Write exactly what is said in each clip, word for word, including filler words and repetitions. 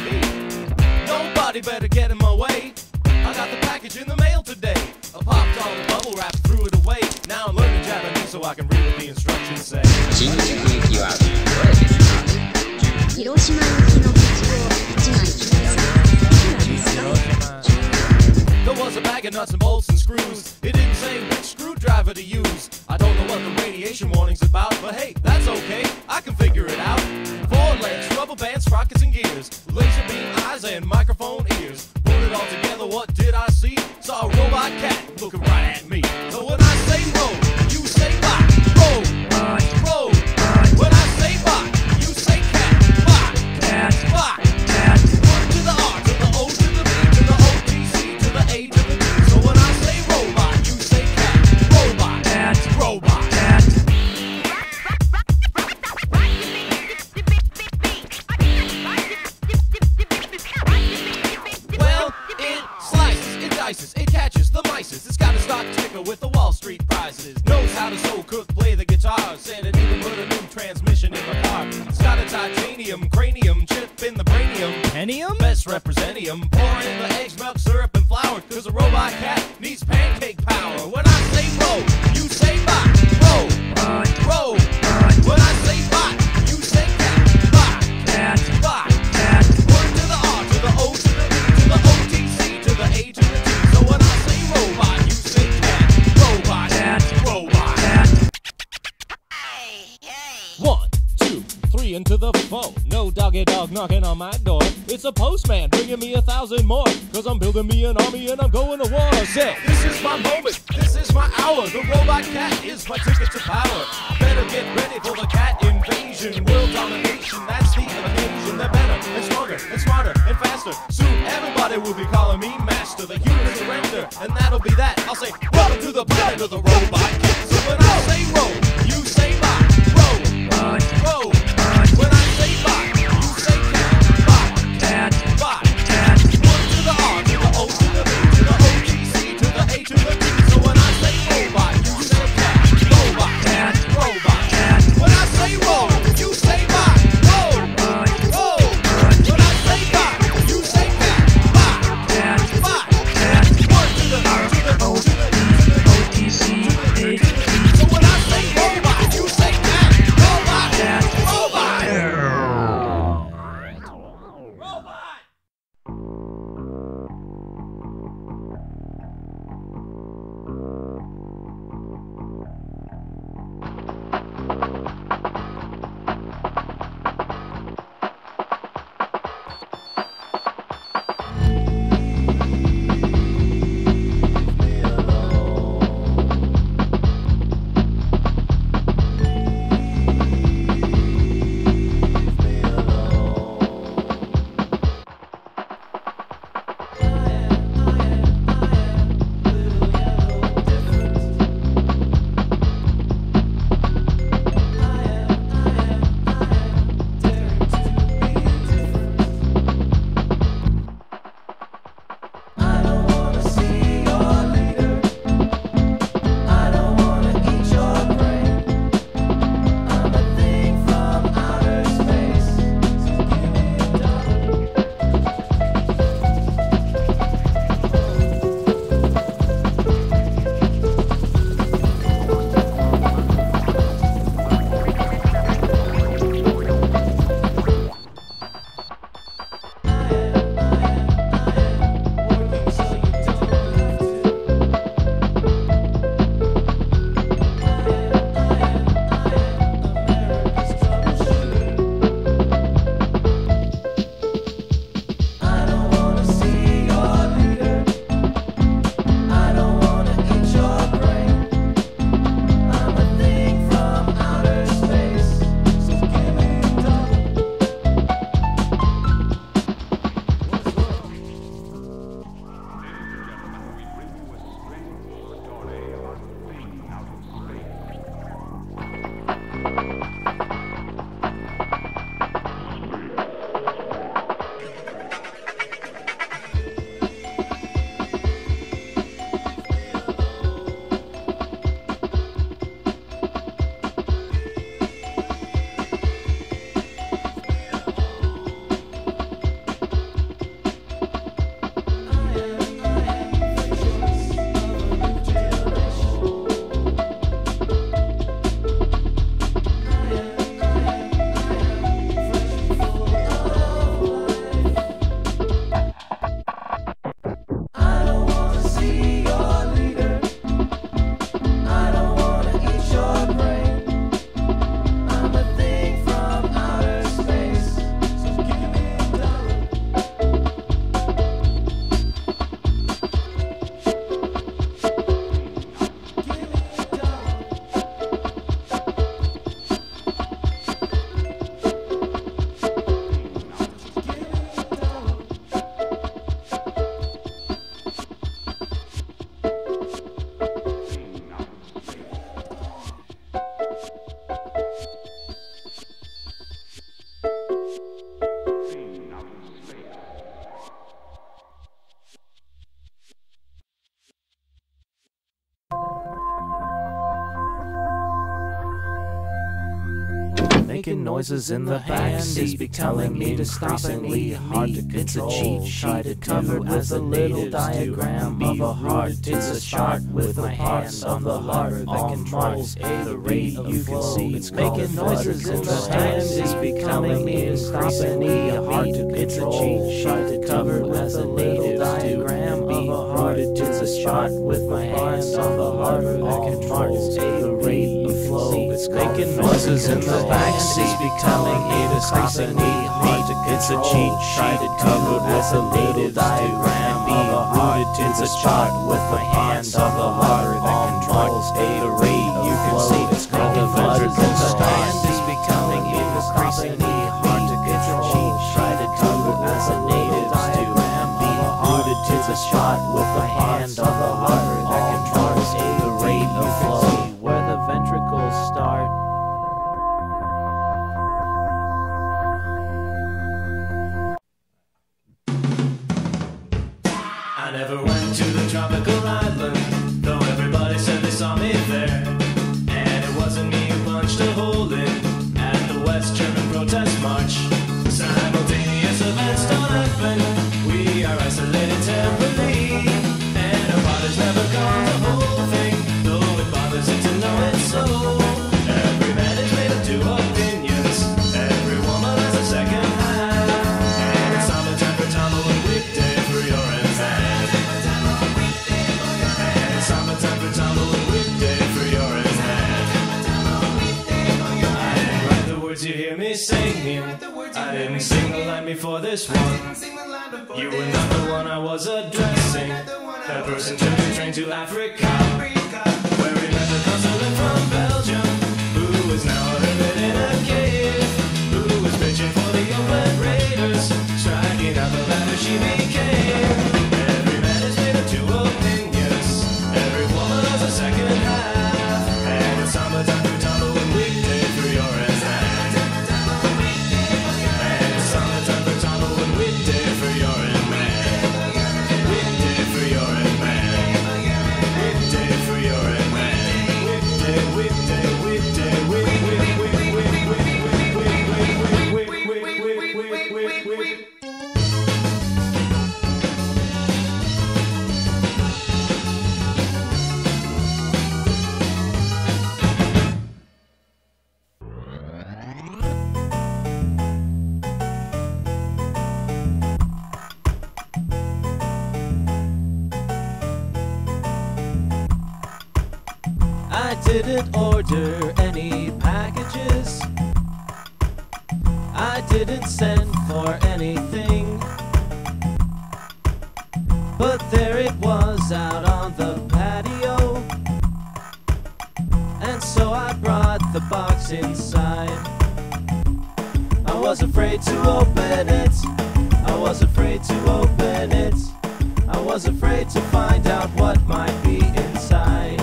me. Nobody better get in my way. I got the package in the mail today. I popped all the bubble wrap, threw it away. Now I'm learning Japanese so I can read what the instructions say. 新宿行きはどれですか？ 広島行きの口を一枚ください。 There was a bag of nuts and bolts and screws. It didn't say which screwdriver to use. I don't know what the radiation warning's about, but hey, that's okay, I can figure it out. Four legs, rubber bands, sprockets and gears, laser beam eyes and microphone ears. Put it all together, what did I see? Saw a robot cat looking right at me. So when I say roll, you say bye. Roll, roll. When I say bye, you say cat. Bye, cat, bye. Word to the R, to the O, to the B, to the O T C, to the A, to the D. So when I say robot, you say cat. Robot, cat, robot, cat. Well, it slices, it dices, it catches the mices. It's got a stock ticker with the Wall Street prizes. Knows how to sew, cook, play the guitar. Said it even put a new transmission in the car. It's got a titanium cranium chip in the brainium. Pentium? Best representium. Pour in the eggs, milk, syrup, and flour. Cause a robot cat needs pancake power. When I say roll, you say bye. Roll, roll. When I say bye, you say cat. Bye, cat, bye. Word to the R, to the O, to the B, to the O T C, to the A, to the D. So when I say robot, you say cat. Robot, cat, robot, cat. One, two, three into the phone. No doggy dog knocking on my door. It's a postman bringing me a thousand more. Cause I'm building me an army and I'm going to war. Say, this is my moment, this is my hour. The robot cat is my ticket to power. Better get ready for the cat invasion. World domination, that's the occasion. They're better and stronger and smarter and faster. Soon everybody will be calling me master. The human surrender, and that'll be that. I'll say, welcome to the planet of the robot cat. So when I say roll, you say bye. Roll, roll. When I say bye, you say cat. Bye, cat, bye. One to the R, to the O, to the B, to the O T C, to the A, to the D. So when I say robot, you say cat. Robot, cat, robot, cat. When I say roll, you say bye. Roll, roll. When I say bye, you say cat. Bye, cat, bye. One to the R, to the O, to the B, to the O T C, to the A, making noises in the backseat, telling me to stop and leave hard to control. It's a cheat sheet covered with a little diagram of a heart. It's a chart with a part of the heart that controls the rate you can see. It's making noises in the hand is becoming me to stop and leave hard to control. It's a cheat sheet covered with a little diagram of a heart. It's a chart with my hands on the heart that controls the rate of flow. It's making noises in the backseat, becoming me to stop and leave hard to control. It's a cheat sheet covered with a little diagram of a heart. It's a chart with my hands on the heart that controls the rate you can see. It's making noises in the hand is becoming increasingly hard to control. Try to cover as a native diagram of a heart. It's a chart with my hand on the heart that controls the rate of flow. Where the ventricles start. I never went to the tropical island, though everybody said they saw me there. And it wasn't me who punched a hole in at the West German protest march. Simultaneous events don't happen. We are isolated temporarily, and our fathers never gone the whole thing, though it bothers it to know it so. Every man is made of two opinions. Every woman has a second hand, and it's summertime for Tomo and weekday for your hand. And it's summertime for Tomo and weekday for your hand. I didn't write the words you hear me singing. I didn't sing the line before this one. You were not the one I was addressing. That person took the train to Africa, where he met the consulate from Belgium, who is now a hermit in a cave, who was bitching for the open raiders, striking out the ladder she became. Every man is made of two opinions. Every woman has a second half, and it's summertime for Tomo and weekday for your hand. And it's summertime for Tomo and weekday for your hand. Weekday for your hand, man. Weekday for your hand, man. Weekday, weekday, weekday, week, week, week, week, week, week, week, week, week, week, week, week, week. I didn't order any packages. I didn't send for anything. But there it was out on the patio. And so I brought the box inside. I was afraid to open it. I was afraid to open it. I was afraid to find out what might be inside.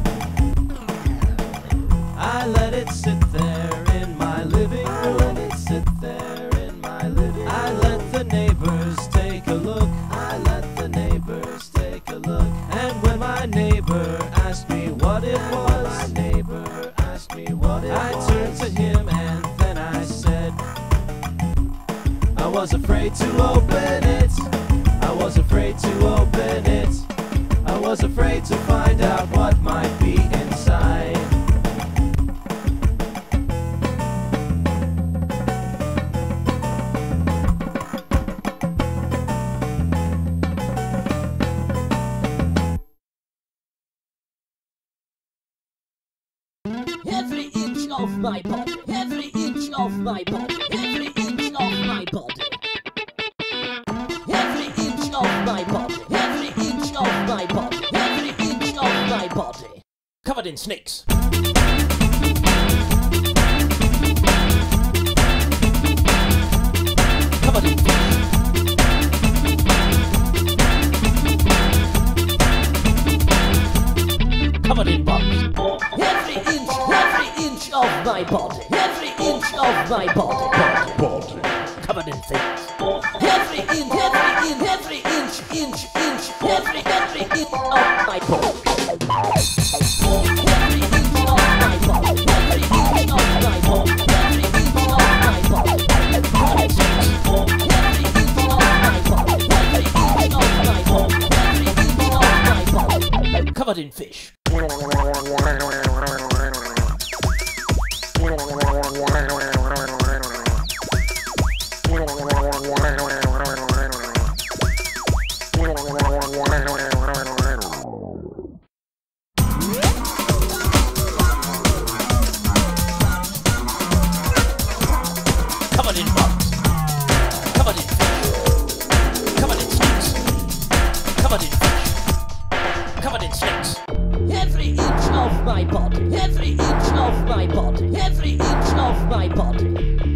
I let it sit there in my living room. I let it sit there in my living room. I let the neighbors take a look. I let the neighbors take a look. And when my neighbor asked me what it was, my neighbor asked me what it I was, I turned to him and then I said, I was afraid to open it. I was afraid to open it. I was afraid to find out what might be inside. Every inch of my body, every inch of my body, every inch of my body. Every inch of my body, every inch of my body, every inch of my body. Covered in snakes. Covered in fish. Covered in bugs. Every inch, every inch of my body, every inch of my body, body, body. Covered in things. Every inch, every inch, every inch, inch, inch, every, every inch of my body. Every inch of my body, every inch of my body, every inch covered in fish. Covered in bugs. Covered in fish. Covered in snakes. Covered in fish. Covered in snakes. Every inch of my body. Every inch of my body. Every inch of my body.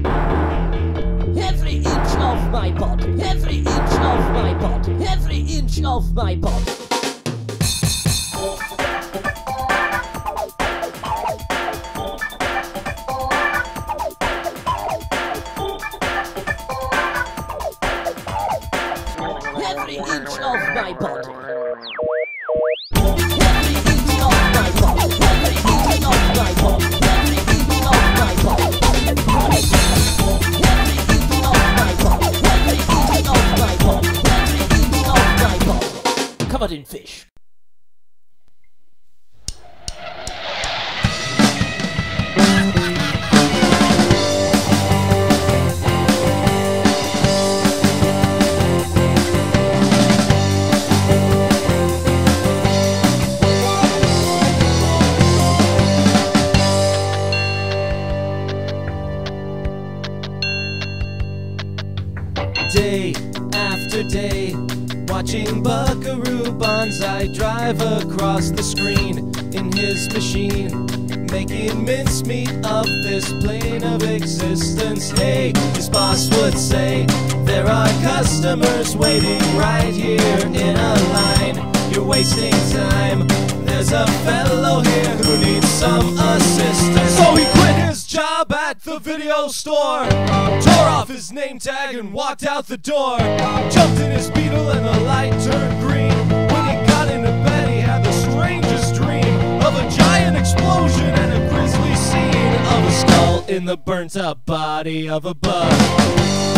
Every inch of my body. Every inch of my body. Every inch of my body. Every inch of my body. Every inch of my body. Every inch of my body. Every inch of my body. Every inch of my body. Every inch of my body. Every inch of my body. Covered in fish. Day after day, watching Buckaroo Banzai drive across the screen in his machine, making mincemeat of this plane of existence. Hey, his boss would say, there are customers waiting right here in a line. You're wasting time. There's a fellow here who needs some assistance. So he quit his job at the video store, tore off his name tag and walked out the door, jumped in his Beetle and the light turned green. When he got into bed he had the strangest dream of a giant explosion and a grisly scene of a skull in the burnt up body of a bug.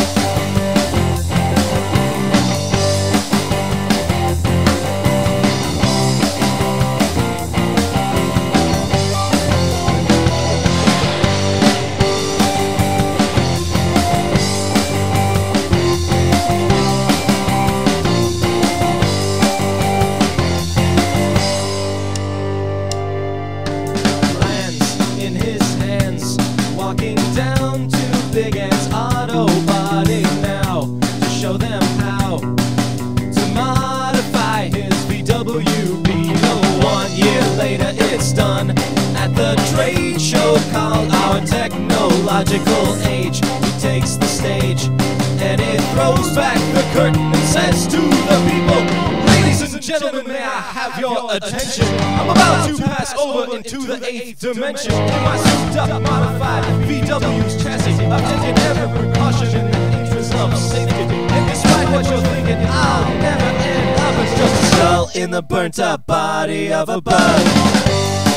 Walking down to Big Ant's auto body now to show them how to modify his V W Beetle. One year later it's done at the trade show called Our Technological Age. He takes the stage and it throws back the curtain and says to the people, ladies and gentlemen, may I have your attention? I'm about to pass over into the eighth dimension. In my souped-up, modified V W's chassis, I've taken every precaution in the interest of safety. And despite what you're thinking, I'll never end up as just a skull in the burnt-up body of a bug.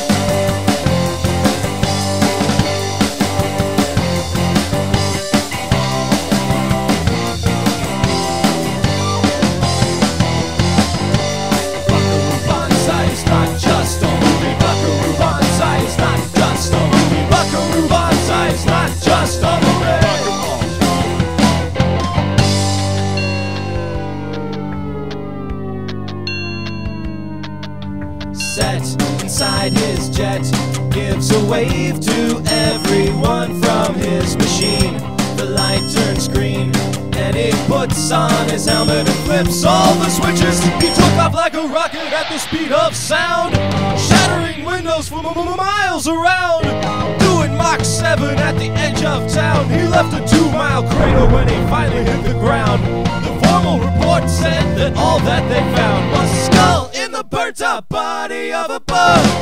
Set inside his jet, gives a wave to everyone from his machine. The light turns green and he puts on his helmet and flips all the switches. He took off like a rocket at the speed of sound, shattering windows for miles around. Doing Mach seven at the edge of town, he left a two-mile crater when he finally hit the ground. The formal report said that all that they found was a skull in the burnt-up body of a bug.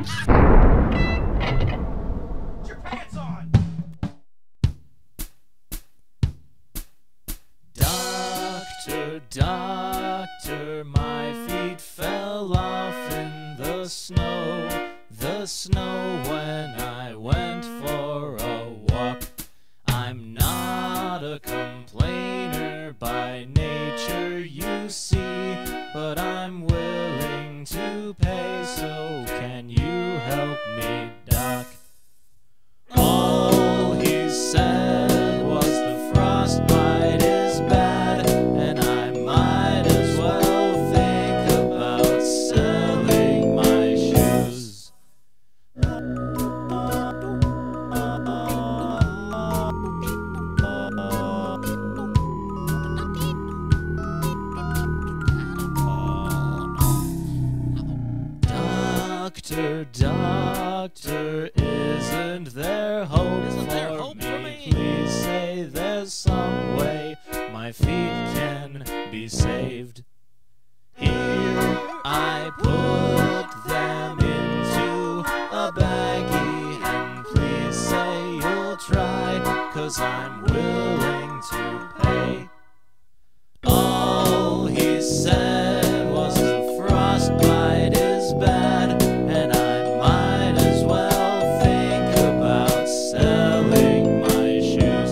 your pants on! Doctor, doctor, my feet fell off in the snow. The snow when I went for a walk. I'm not a complainer by nature, you see, but I'm willing to pay, so can you help me, Doc? All he said was the frostbite is bad, and I might as well think about selling my shoes. Doctor, doctor, isn't there hope, isn't there for, hope me? for me? Please say there's some way my feet can be saved. Here I put them into a baggie, and please say you'll try, 'cause I'm willing to pay. All he said was the frostbite is bad, and I might as well think about selling my shoes.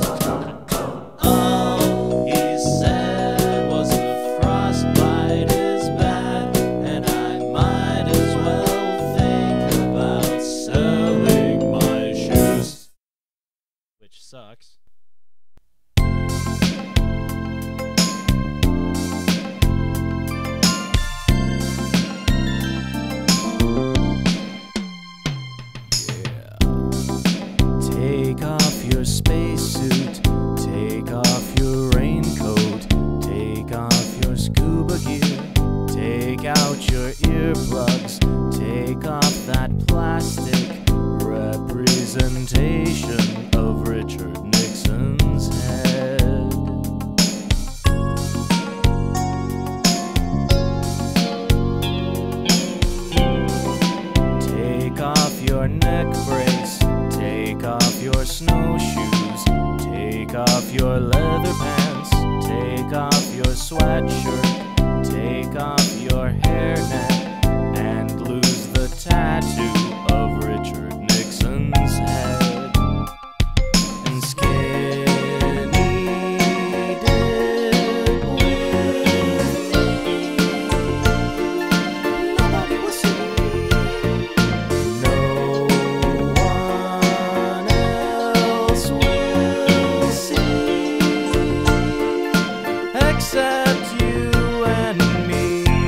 All he said was the frostbite is bad, and I might as well think about selling my shoes. Which sucks. Take off your spacesuit, take off your raincoat, take off your scuba gear, take out your earplugs, take off that plastic representation of Richard Nixon's head. Take off your neck brace, take off your snowshoes, take off your leather pants, take off your sweatshirt, take off your hairnet, and lose the tattoo of Richard Nixon's head. And skinny dip with me. Nobody will see. No one else will see, except you and me,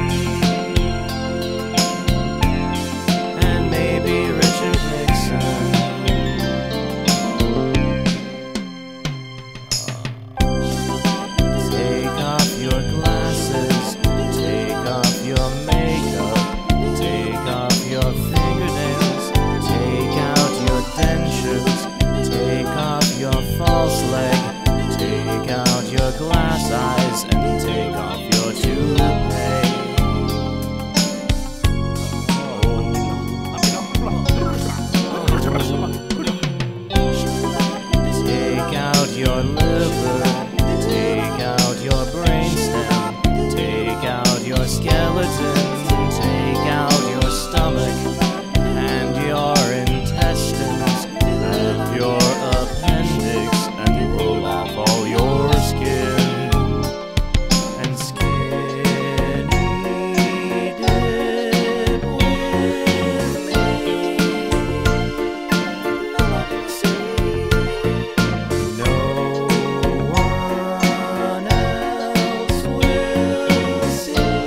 and maybe Richard Nixon. Take off your glasses, take off your makeup, take off your fingernails, take out your dentures, take off your false leg, take out your glass eyes, and take off your toupee. Take out your liver, take out your brainstem, take out your skeleton, take out your stomach and your intestines and your appendix, and pull off all your skin. And skinny dip with me. Nobody will see. No one else will see,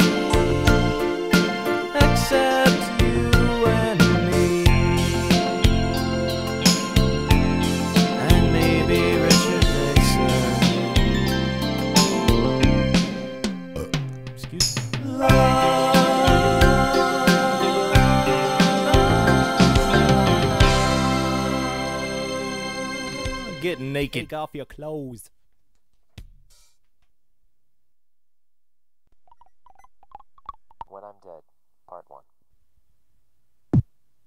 except you and me, and maybe Richard Nixon. Excuse me. Get naked. Take off your clothes. When I'm Dead, Part one.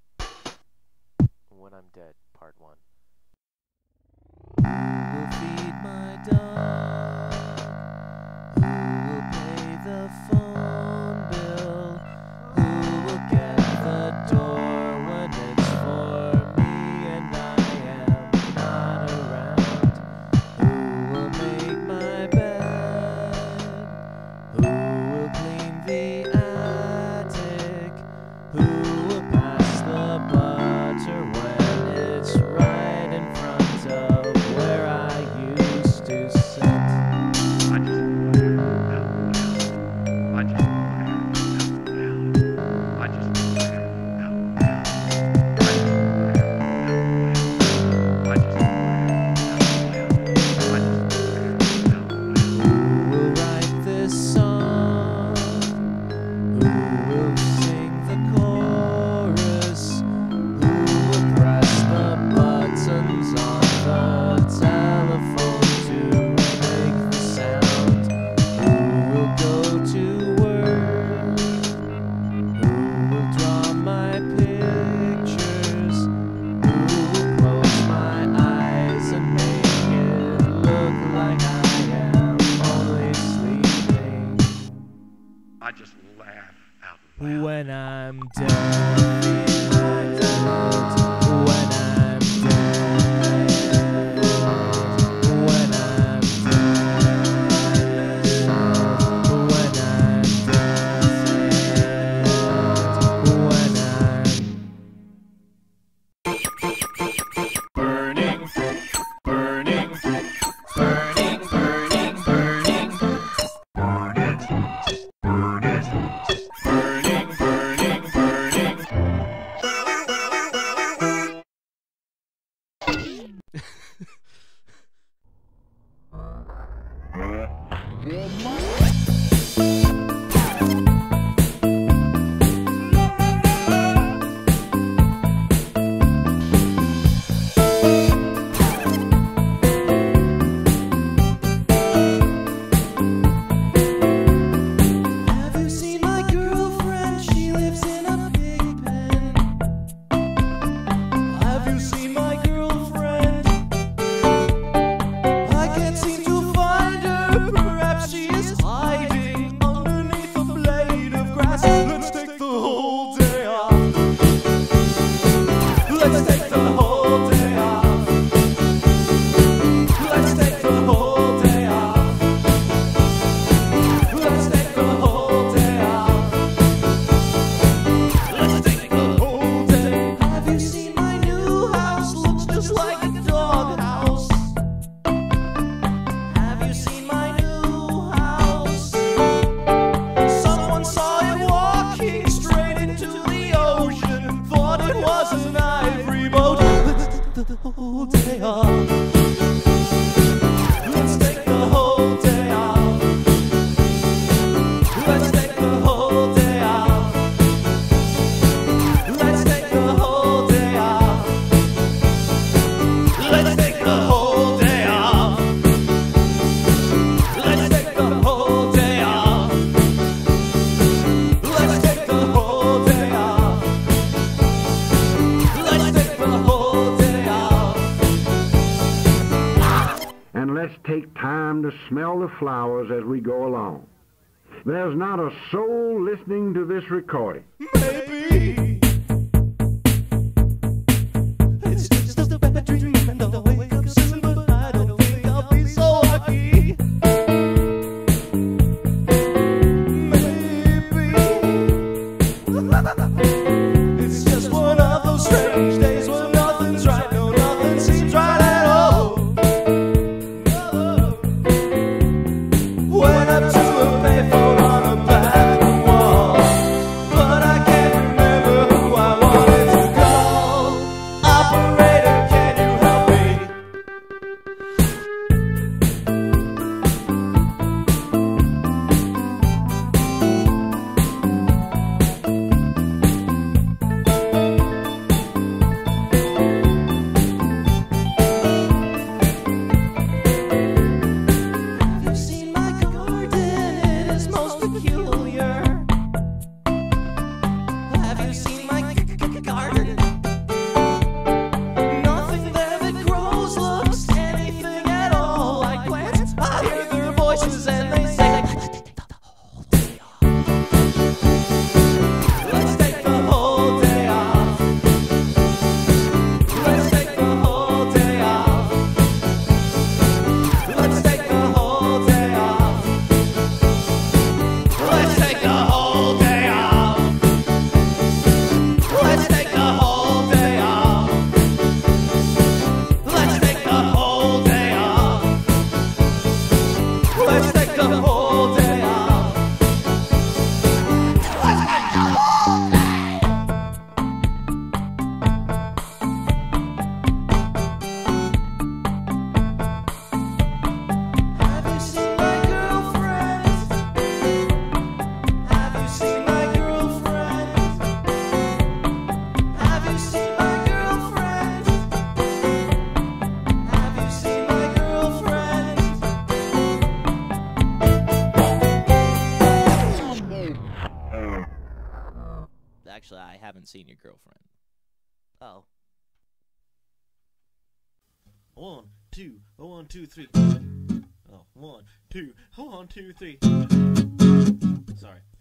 I'm Dead, Part one. Who will feed my dog? Who will pay the phone bill? Who will get the door when it's for me and I am not around? Who will make my bed? Who will clean the attic? Who will pass the butter when it's right in front of where I used to sit? I just I just I just Who will write this song? Who will sing the chorus? Who will press the buttons on the telephone to make the sound? Who will go to work? Who will draw my pictures? Who will close my eyes and make it look like I am only sleeping? I just laugh out loud. When I'm dead, when I'm dead, when I'm dead, when I'm dead, when I'm Burning, burning, burning, burning, burning. Burn it, burn it, burning, burning, burning. Have you seen my girlfriend? She lives in a big pen. Have you seen my girlfriend? I can't seem to find her. Perhaps she is hiding underneath a blade of grass. Let's take the whole day off. Let's take the whole day off. Let's take the whole day off. Let's take the whole day off. Let's take the whole day. Have you seen my new house? Looks just like a doghouse. Have you seen my new house? Someone saw it walking straight into the ocean. Thought it was an ivory boat. Let's take the whole day off. Let's take the whole day off. Let's take the whole day off. Let's take the whole day off. Let's take the whole day off. Let's take the whole day off. Let's take the whole day off. Let's take the whole day off. And let's take time to smell the flowers as we go along. There's not a soul listening to this recording. Maybe it's just a bad dream and I'll wake up soon, but I don't think I'll be so lucky. Maybe it's just one of those strange days when nothing's right, no, nothing seems right at all. Went up to a payphone on a bathroom wall, but I can't remember who I wanted to call. Operator, can you help me? Actually, I haven't seen your girlfriend. Oh. One, two, one, two, three. Oh, one, two, one, two, three. Sorry.